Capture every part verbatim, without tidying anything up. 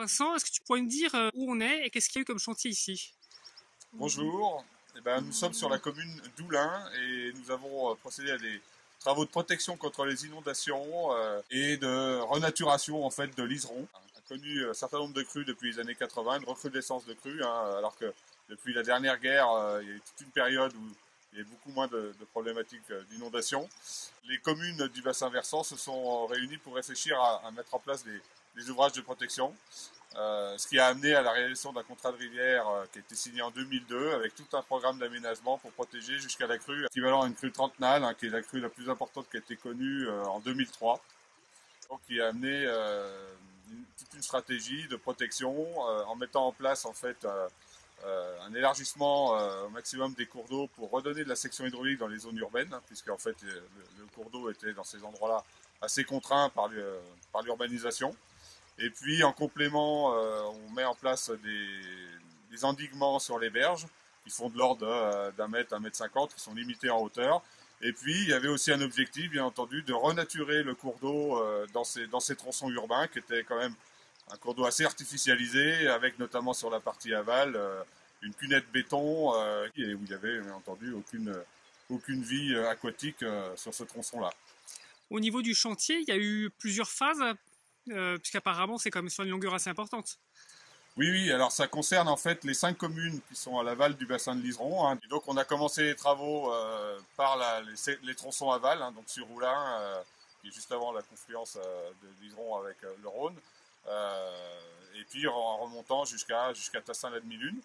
Vincent, est-ce que tu pourrais nous dire où on est et qu'est-ce qu'il y a eu comme chantier ici? Bonjour, eh ben, nous sommes sur la commune d'Oulin et nous avons procédé à des travaux de protection contre les inondations euh, et de renaturation en fait de l'Iseron. On a connu un certain nombre de crues depuis les années quatre-vingts, une recrudescence de crues, hein, alors que depuis la dernière guerre, euh, il y a eu toute une période où il y a eu beaucoup moins de, de problématiques d'inondation. Les communes du bassin versant se sont réunies pour réfléchir à, à mettre en place des, des ouvrages de protection. Euh, ce qui a amené à la réalisation d'un contrat de rivière euh, qui a été signé en deux mille deux avec tout un programme d'aménagement pour protéger jusqu'à la crue équivalent à une crue trentenale, hein, qui est la crue la plus importante qui a été connue euh, en deux mille trois. Donc, qui a amené euh, une, toute une stratégie de protection euh, en mettant en place en fait euh, euh, un élargissement euh, au maximum des cours d'eau pour redonner de la section hydraulique dans les zones urbaines, hein, puisque en fait le, le cours d'eau était dans ces endroits-là assez contraint par, le, par l'urbanisation. Et puis en complément, euh, on met en place des, des endiguements sur les berges qui font de l'ordre euh, d'un mètre, un mètre cinquante, qui sont limités en hauteur. Et puis il y avait aussi un objectif, bien entendu, de renaturer le cours d'eau euh, dans, ces, dans ces tronçons urbains, qui était quand même un cours d'eau assez artificialisé, avec notamment sur la partie aval euh, une cunette béton, euh, et où il y avait bien entendu aucune, aucune vie aquatique euh, sur ce tronçon-là. Au niveau du chantier, il y a eu plusieurs phases. Euh, puisqu'apparemment c'est quand même sur une longueur assez importante. Oui, oui, alors ça concerne en fait les cinq communes qui sont à l'aval du bassin de l'Iseron. Hein. Donc on a commencé les travaux euh, par la, les, les tronçons aval, hein, donc sur Oulin, euh, qui est juste avant la confluence euh, de l'Iseron avec euh, le Rhône, euh, et puis en remontant jusqu'à jusqu'à Tassin-la-Demi-Lune.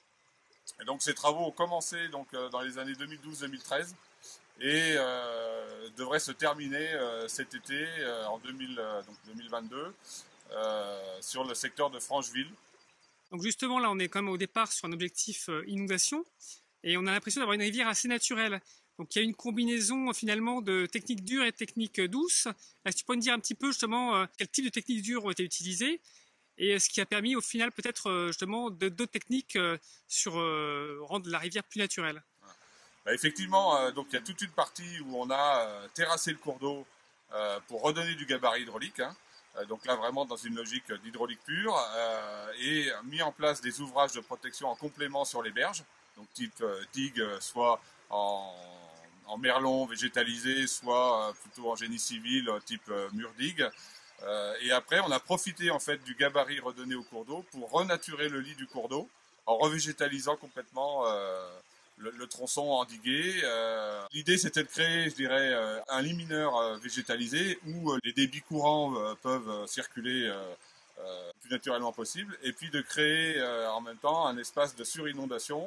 Et donc ces travaux ont commencé donc, euh, dans les années deux mille douze deux mille treize. Et euh, devrait se terminer euh, cet été euh, en deux mille, euh, donc deux mille vingt-deux euh, sur le secteur de Francheville. Donc justement là on est quand même au départ sur un objectif euh, inondation et on a l'impression d'avoir une rivière assez naturelle. Donc il y a une combinaison finalement de techniques dures et de techniques douces. Est-ce que tu peux nous dire un petit peu justement euh, quel type de techniques dures ont été utilisées et ce qui a permis au final peut-être euh, justement d'autres techniques euh, sur euh, rendre la rivière plus naturelle? Bah effectivement, euh, donc il y a toute une partie où on a euh, terrassé le cours d'eau euh, pour redonner du gabarit hydraulique. Hein. Euh, donc là vraiment dans une logique d'hydraulique pure euh, et mis en place des ouvrages de protection en complément sur les berges, donc type euh, digue, soit en, en merlon végétalisé, soit euh, plutôt en génie civil, type euh, mur digue. Euh, et après on a profité en fait du gabarit redonné au cours d'eau pour renaturer le lit du cours d'eau en revégétalisant complètement euh, Le, le tronçon endigué. Euh, L'idée c'était de créer, je dirais, euh, un lit mineur euh, végétalisé où euh, les débits courants euh, peuvent euh, circuler euh, euh, le plus naturellement possible, et puis de créer euh, en même temps un espace de surinondation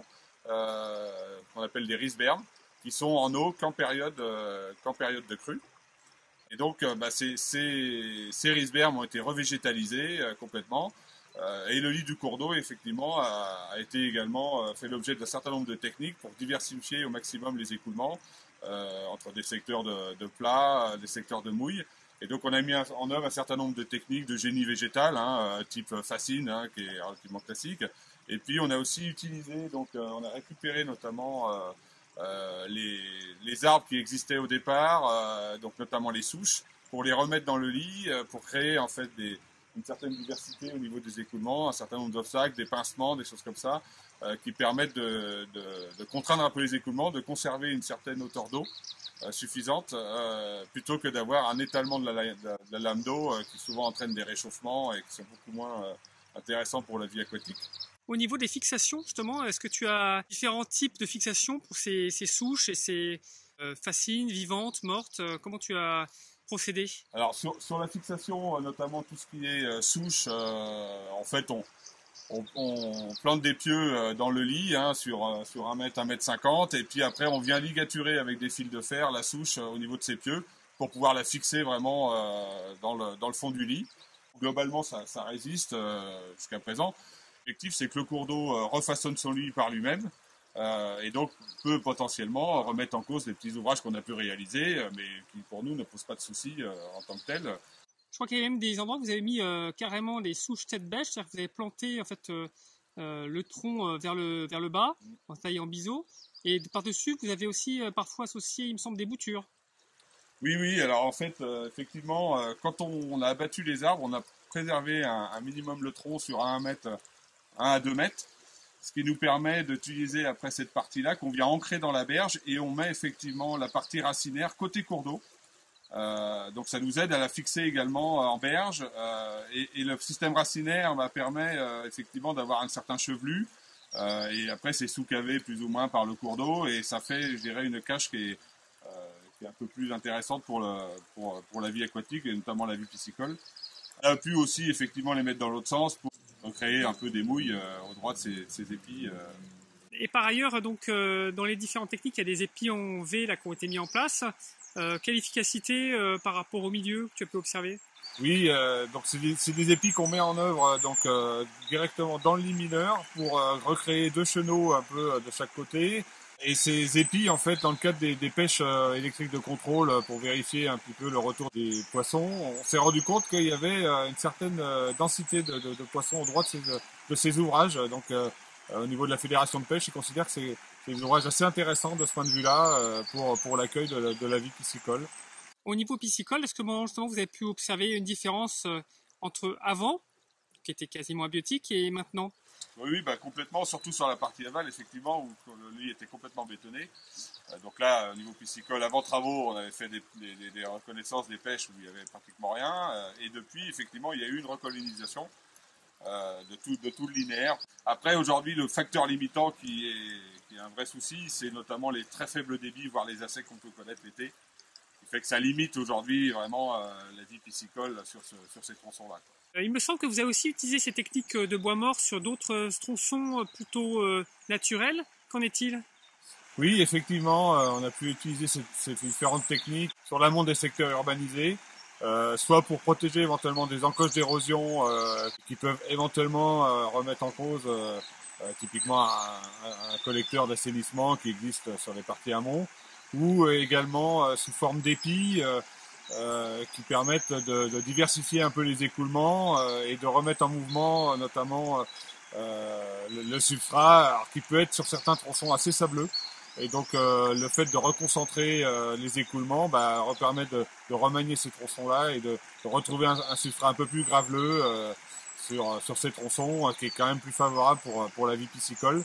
euh, qu'on appelle des rizebermes, qui sont en eau qu'en période, euh, qu'en période de crue. Et donc euh, bah, ces, ces, ces rizebermes ont été revégétalisés euh, complètement. Euh, et le lit du cours d'eau, effectivement, a, a été également euh, fait l'objet d'un certain nombre de techniques pour diversifier au maximum les écoulements euh, entre des secteurs de, de plat, des secteurs de mouille. Et donc, on a mis en œuvre un certain nombre de techniques de génie végétal, hein, type fascine, hein, qui est relativement classique. Et puis, on a aussi utilisé, donc, euh, on a récupéré notamment euh, euh, les, les arbres qui existaient au départ, euh, donc notamment les souches, pour les remettre dans le lit, euh, pour créer en fait des une certaine diversité au niveau des écoulements, un certain nombre d'obstacles, des pincements, des choses comme ça, euh, qui permettent de, de, de contraindre un peu les écoulements, de conserver une certaine hauteur d'eau euh, suffisante, euh, plutôt que d'avoir un étalement de la, de la, de la lame d'eau euh, qui souvent entraîne des réchauffements et qui sont beaucoup moins euh, intéressants pour la vie aquatique. Au niveau des fixations, justement, est-ce que tu as différents types de fixations pour ces, ces souches et ces euh, fascines, vivantes, mortes? Comment tu as procédé? Alors sur, sur la fixation, notamment tout ce qui est euh, souche, euh, en fait on, on, on plante des pieux euh, dans le lit hein, sur, euh, sur un mètre, un mètre cinquante, et puis après on vient ligaturer avec des fils de fer la souche euh, au niveau de ces pieux pour pouvoir la fixer vraiment euh, dans, le, dans le fond du lit. Globalement ça, ça résiste euh, jusqu'à présent. L'objectif c'est que le cours d'eau euh, refaçonne son lit par lui-même. Euh, et donc peut potentiellement remettre en cause les petits ouvrages qu'on a pu réaliser, euh, mais qui pour nous ne posent pas de soucis euh, en tant que tels. Je crois qu'il y a même des endroits où vous avez mis euh, carrément les souches tête bêche, c'est-à-dire que vous avez planté en fait euh, euh, le tronc euh, vers le vers le bas, en taille en biseau, et par-dessus vous avez aussi euh, parfois associé, il me semble, des boutures. Oui, oui, alors en fait, euh, effectivement, euh, quand on, on a abattu les arbres, on a préservé un, un minimum le tronc sur un mètre, un à deux mètres, ce qui nous permet d'utiliser après cette partie-là qu'on vient ancrer dans la berge et on met effectivement la partie racinaire côté cours d'eau. Euh, donc ça nous aide à la fixer également en berge euh, et, et le système racinaire bah, permet euh, effectivement d'avoir un certain chevelu euh, et après c'est sous-cavé plus ou moins par le cours d'eau et ça fait je dirais une cache qui est, euh, qui est un peu plus intéressante pour, le, pour, pour la vie aquatique et notamment la vie piscicole. On a pu aussi effectivement les mettre dans l'autre sens pour créer un peu des mouilles euh, au droit de ces, ces épis. Euh. Et par ailleurs, donc, euh, dans les différentes techniques, il y a des épis en V là, qui ont été mis en place. Euh, quelle efficacité euh, par rapport au milieu que tu as pu observer? Oui, euh, donc c'est des, c'est des épis qu'on met en œuvre donc euh, directement dans le lit mineur pour euh, recréer deux chenaux un peu euh, de chaque côté. Et ces épis, en fait, dans le cadre des, des pêches euh, électriques de contrôle, euh, pour vérifier un petit peu le retour des poissons, on s'est rendu compte qu'il y avait euh, une certaine euh, densité de, de, de poissons au droit de ces, de ces ouvrages. Donc, euh, au niveau de la fédération de pêche, ils considèrent que c'est des ouvrages assez intéressants de ce point de vue-là euh, pour, pour l'accueil de, la, de la vie piscicole. Au niveau piscicole, est-ce que bon, justement vous avez pu observer une différence euh, entre avant, qui était quasiment abiotique, et maintenant? Oui, oui bah, complètement, surtout sur la partie aval, effectivement, où le lit était complètement bétonné. Euh, donc là, au niveau piscicole, avant travaux, on avait fait des, des, des reconnaissances des pêches où il n'y avait pratiquement rien. Euh, et depuis, effectivement, il y a eu une recolonisation euh, de, tout, de tout le linéaire. Après, aujourd'hui, le facteur limitant qui est, qui est un vrai souci, c'est notamment les très faibles débits, voire les assèques qu'on peut connaître l'été. Qui fait que ça limite aujourd'hui vraiment euh, la vie piscicole sur, ce, sur ces tronçons-là. Il me semble que vous avez aussi utilisé ces techniques de bois mort sur d'autres tronçons plutôt euh, naturels. Qu'en est-il? Oui, effectivement, euh, on a pu utiliser ces, ces différentes techniques sur l'amont des secteurs urbanisés, euh, soit pour protéger éventuellement des encoches d'érosion euh, qui peuvent éventuellement euh, remettre en cause euh, euh, typiquement un, un collecteur d'assainissement qui existe sur les parties amont, ou également euh, sous forme d'épis euh, euh, qui permettent de, de diversifier un peu les écoulements euh, et de remettre en mouvement euh, notamment euh, le, le substrat, alors, qui peut être sur certains tronçons assez sableux. Et donc euh, le fait de reconcentrer euh, les écoulements bah, permet de, de remanier ces tronçons-là et de, de retrouver un, un substrat un peu plus graveleux euh, sur, sur ces tronçons, euh, qui est quand même plus favorable pour, pour la vie piscicole.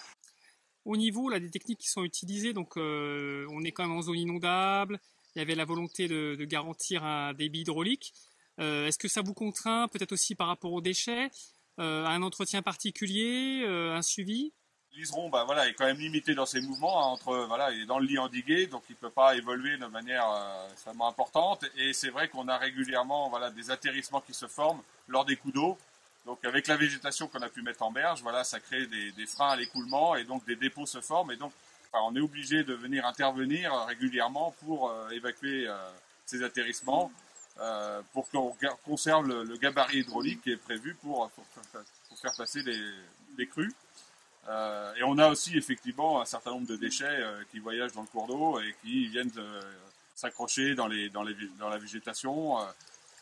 Au niveau là, des techniques qui sont utilisées, donc euh, on est quand même en zone inondable, il y avait la volonté de, de garantir un débit hydraulique. Euh, est-ce que ça vous contraint, peut-être aussi par rapport aux déchets, euh, à un entretien particulier, euh, un suivi? Liseron, bah, voilà, est quand même limité dans ses mouvements. Hein, entre, voilà, il est dans le lit endigué, donc il ne peut pas évoluer de manière euh, extrêmement importante. Et c'est vrai qu'on a régulièrement voilà, des atterrissements qui se forment lors des coups d'eau. Donc avec la végétation qu'on a pu mettre en berge, voilà, ça crée des, des freins à l'écoulement et donc des dépôts se forment. Et donc enfin, on est obligé de venir intervenir régulièrement pour euh, évacuer euh, ces atterrissements, euh, pour qu'on conserve le, le gabarit hydraulique qui est prévu pour, pour, pour faire passer les, les crues. Euh, et on a aussi effectivement un certain nombre de déchets euh, qui voyagent dans le cours d'eau et qui viennent euh, s'accrocher dans, les, dans, les, dans la végétation. Euh,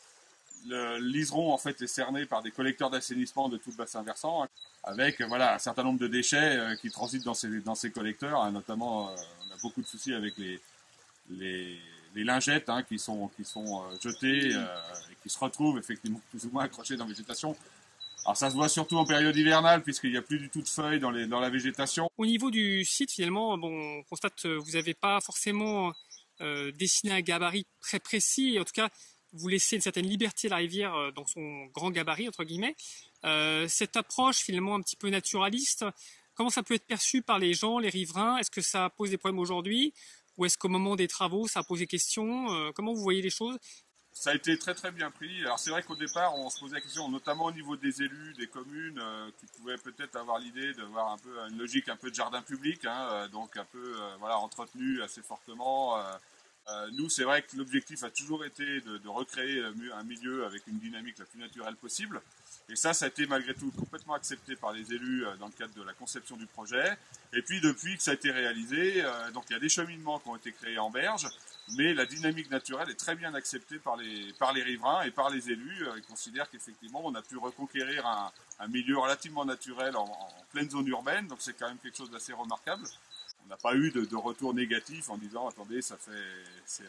le liseron en fait est cerné par des collecteurs d'assainissement de tout le bassin versant, avec voilà, un certain nombre de déchets euh, qui transitent dans ces, dans ces collecteurs, hein, notamment euh, on a beaucoup de soucis avec les, les, les lingettes hein, qui sont, qui sont euh, jetées euh, et qui se retrouvent effectivement plus ou moins accrochées dans la végétation. Alors ça se voit surtout en période hivernale puisqu'il n'y a plus du tout de feuilles dans, les, dans la végétation. Au niveau du site, finalement, bon, on constate que vous n'avez pas forcément euh, dessiné un gabarit très précis. En tout cas, vous laissez une certaine liberté à la rivière euh, dans son grand gabarit, entre guillemets. Euh, cette approche, finalement, un petit peu naturaliste, comment ça peut être perçu par les gens, les riverains? Est-ce que ça pose des problèmes aujourd'hui? Ou est-ce qu'au moment des travaux, ça a posé question? euh, Comment vous voyez les choses? Ça a été très très bien pris. Alors c'est vrai qu'au départ, on se posait la question, notamment au niveau des élus, des communes, euh, qui pouvaient peut-être avoir l'idée de voir un peu une logique un peu de jardin public, hein, euh, donc un peu euh, voilà entretenu assez fortement. Euh, euh, nous, c'est vrai que l'objectif a toujours été de, de recréer un milieu avec une dynamique la plus naturelle possible. Et ça, ça a été malgré tout complètement accepté par les élus euh, dans le cadre de la conception du projet. Et puis depuis que ça a été réalisé, euh, donc il y a des cheminements qui ont été créés en berge. Mais la dynamique naturelle est très bien acceptée par les, par les riverains et par les élus. Ils considèrent qu'effectivement, on a pu reconquérir un, un milieu relativement naturel en, en pleine zone urbaine. Donc c'est quand même quelque chose d'assez remarquable. On n'a pas eu de, de retour négatif en disant « attendez, ça fait,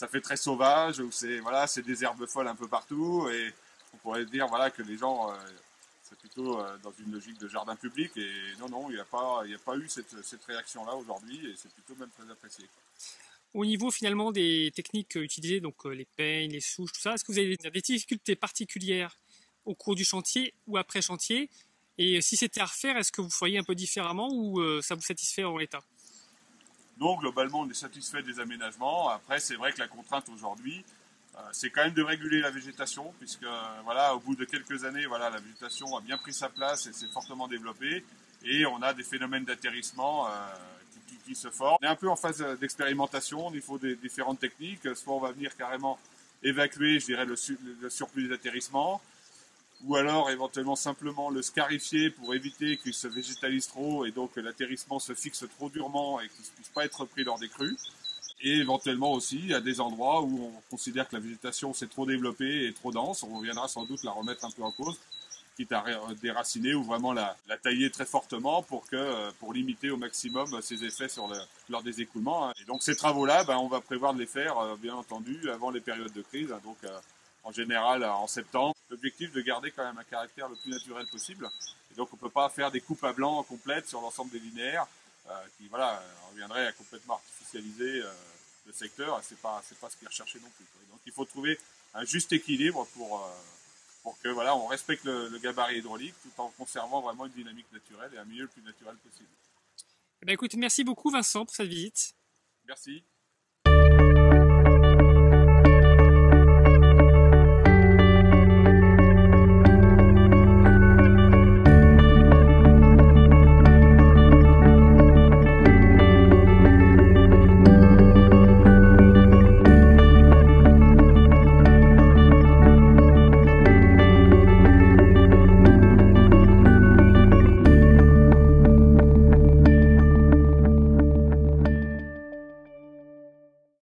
ça fait très sauvage, où c'est voilà, c'est des herbes folles un peu partout, et on pourrait dire voilà que les gens, euh, c'est plutôt euh, dans une logique de jardin public, et non, non, il n'y a pas, il n'y a pas eu cette, cette réaction-là aujourd'hui, et c'est plutôt même très apprécié. Au niveau finalement des techniques utilisées, donc euh, les peignes, les souches, tout ça, est-ce que vous avez des, des difficultés particulières au cours du chantier ou après chantier? Et si c'était à refaire, est-ce que vous feriez un peu différemment ou euh, ça vous satisfait en l'état? Non, globalement, on est satisfait des aménagements. Après, c'est vrai que la contrainte aujourd'hui, euh, c'est quand même de réguler la végétation, puisque euh, voilà, au bout de quelques années, voilà, la végétation a bien pris sa place et s'est fortement développée, et on a des phénomènes d'atterrissement euh, qui, qui, qui se forment. On est un peu en phase d'expérimentation au niveau des différentes techniques. Soit on va venir carrément évacuer, je dirais, le, su le surplus d'atterrissement, ou alors éventuellement simplement le scarifier pour éviter qu'il se végétalise trop et donc que l'atterrissement se fixe trop durement et qu'il ne puisse pas être pris lors des crues. Et éventuellement aussi à des endroits où on considère que la végétation s'est trop développée et trop dense, on viendra sans doute la remettre un peu en cause, quitte à déraciner ou vraiment la, la tailler très fortement pour, que, pour limiter au maximum ses effets sur le, lors des écoulements. Et donc ces travaux-là, ben, on va prévoir de les faire, bien entendu, avant les périodes de crise, donc en général en septembre. L'objectif de garder quand même un caractère le plus naturel possible. Et donc on ne peut pas faire des coupes à blanc complètes sur l'ensemble des linéaires euh, qui voilà, reviendraient à complètement artificialiser euh, le secteur. Et ce n'est pas, c'est pas ce qui est recherché non plus. Donc il faut trouver un juste équilibre pour, euh, pour que voilà, on respecte le, le gabarit hydraulique tout en conservant vraiment une dynamique naturelle et un milieu le plus naturel possible. Eh bien, écoute, merci beaucoup Vincent pour cette visite. Merci.